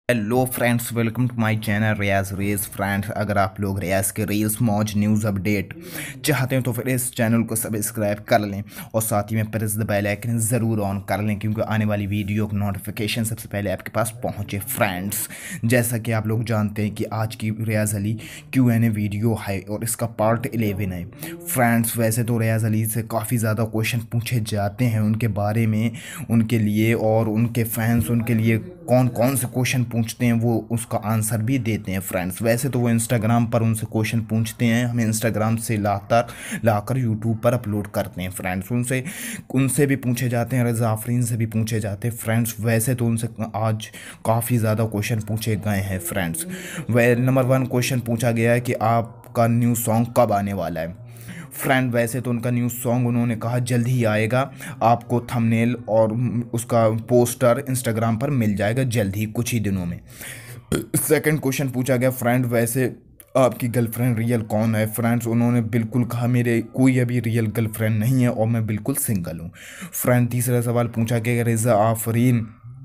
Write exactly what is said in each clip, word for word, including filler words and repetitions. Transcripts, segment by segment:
Hello friends, welcome to my channel Riyaz reels. Friends, अगर आप लोग रियाज के रील्स मौज न्यूज़ अपडेट चाहते हैं तो फिर इस चैनल को सब्सक्राइब कर लें और साथ ही में प्रेस द बेल आइकन ज़रूर ऑन कर लें, क्योंकि आने वाली वीडियो का नोटिफिकेशन सबसे पहले आपके पास पहुंचे। फ्रेंड्स, जैसा कि आप लोग जानते हैं कि आज की Riyaz Ali Q N A video है और इसका पार्ट इलेवन है। फ्रेंड्स, वैसे तो रियाज अली से काफ़ी ज़्यादा क्वेश्चन पूछे जाते हैं उनके बारे में, उनके लिए और उनके फैंस उनके लिए कौन कौन से क्वेश्चन पूछते हैं वो उसका आंसर भी देते हैं। फ्रेंड्स, वैसे तो वो इंस्टाग्राम पर उनसे क्वेश्चन पूछते हैं, हमें इंस्टाग्राम से लाकर लाकर यूट्यूब पर अपलोड करते हैं। फ्रेंड्स, उनसे उनसे भी पूछे जाते हैं, रिजा आफरीन से भी पूछे जाते हैं। फ्रेंड्स, वैसे तो उनसे आज काफ़ी ज़्यादा क्वेश्चन पूछे गए हैं। फ्रेंड्स, वह नंबर वन क्वेश्चन पूछा गया है कि आपका न्यू सॉन्ग कब आने वाला है। फ्रेंड, वैसे तो उनका न्यू सॉन्ग उन्होंने कहा जल्द ही आएगा, आपको थंबनेल और उसका पोस्टर इंस्टाग्राम पर मिल जाएगा जल्द ही, कुछ ही दिनों में। सेकंड क्वेश्चन पूछा गया, फ्रेंड वैसे आपकी गर्लफ्रेंड रियल कौन है। फ्रेंड्स, उन्होंने बिल्कुल कहा मेरे कोई अभी रियल गर्लफ्रेंड नहीं है और मैं बिल्कुल सिंगल हूँ। फ्रेंड, तीसरा सवाल पूछा गया रिजा आफरीन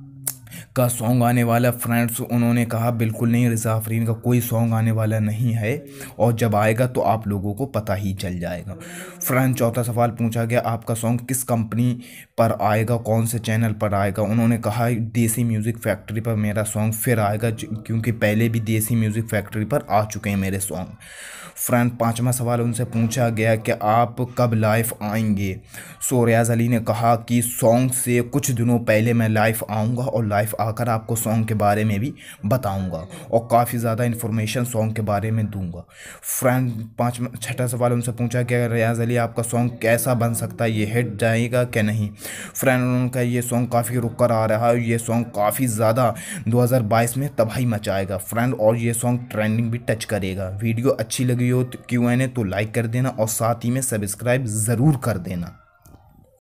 का सॉन्ग आने वाला। फ्रेंड्स, उन्होंने कहा बिल्कुल नहीं, रिजा आफरीन का कोई सॉन्ग आने वाला नहीं है और जब आएगा तो आप लोगों को पता ही चल जाएगा। फ्रेंड, चौथा सवाल पूछा गया आपका सॉन्ग किस कंपनी पर आएगा, कौन से चैनल पर आएगा। उन्होंने कहा देसी म्यूज़िक फैक्ट्री पर मेरा सॉन्ग फिर आएगा, क्योंकि पहले भी देसी म्यूज़िक फैक्ट्री पर आ चुके हैं मेरे सॉन्ग। फ्रेंड, पांचवा सवाल उनसे पूछा गया कि आप कब लाइव आएंगे। सो रियाज अली ने कहा कि सॉन्ग से कुछ दिनों पहले मैं लाइव आऊँगा और लाइव आकर आपको सॉन्ग के बारे में भी बताऊंगा और काफ़ी ज़्यादा इन्फॉर्मेशन सॉन्ग के बारे में दूंगा। फ्रेंड, पाँचवा छठा सवाल उनसे पूछा कि रियाज अली आपका सॉन्ग कैसा बन सकता है, ये हिट जाएगा क्या नहीं। फ्रेंड, उनका ये सॉन्ग काफ़ी रुक कर आ रहा है, ये सॉन्ग काफ़ी ज़्यादा दो हज़ार बाईस में तबाही मचाएगा। फ्रेंड, और ये सॉन्ग ट्रेंडिंग भी टच करेगा। वीडियो अच्छी लगी हो तो क्यू एन ए तो लाइक कर देना और साथ ही में सब्सक्राइब ज़रूर कर देना।